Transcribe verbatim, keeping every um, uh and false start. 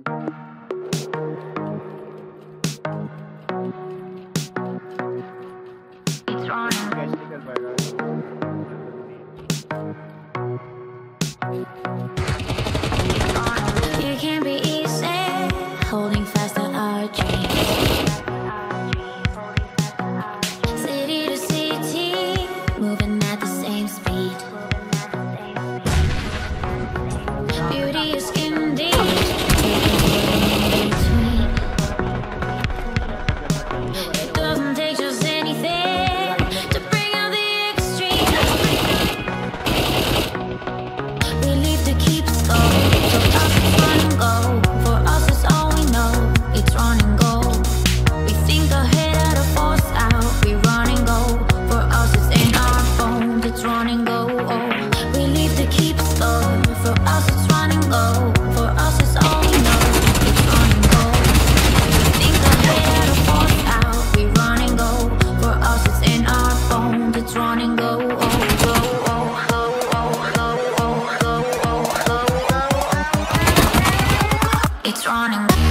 It can be easy, holding fast to our dreams. City to city, moving at the same speed. Beauty is skin deep, taking in between. It doesn't take just anything to bring out the extreme. We leave to keep score. For us it's run and go. For us it's all we know. It's run and go. We think ahead of the force out. We run and go. For us it's in our bones. It's run and go. Oh, we leave to keep score. For us it's run and go. For us it's all we know. It's run and go. We think ahead of the force out. We run and go. For us it's in our bones. It's run and go. Oh, go, oh, oh, oh, oh, oh, oh, oh, oh, oh. It's running.